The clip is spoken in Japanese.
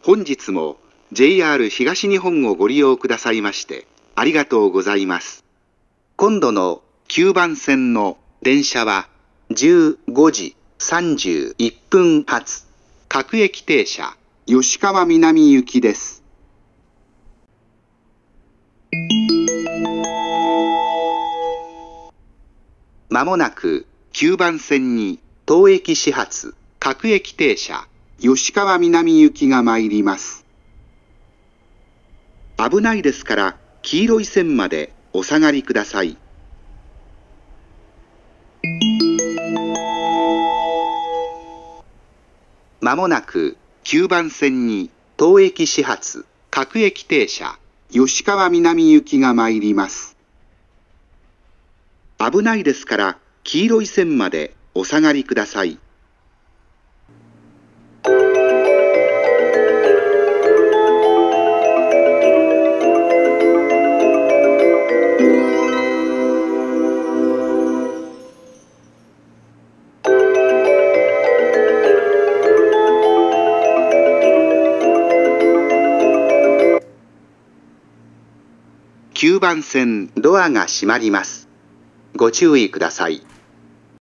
本日も JR 東日本をご利用くださいましてありがとうございます。今度の9番線の電車は15時31分発各駅停車吉川南行きです。まもなく9番線に当駅始発各駅停車吉川南行きが参ります。危ないですから黄色い線までお下がりください。まもなく9番線に当駅始発各駅停車吉川南行きが参ります。危ないですから黄色い線までお下がりください。9番線ドアが閉まります。ご注意ください。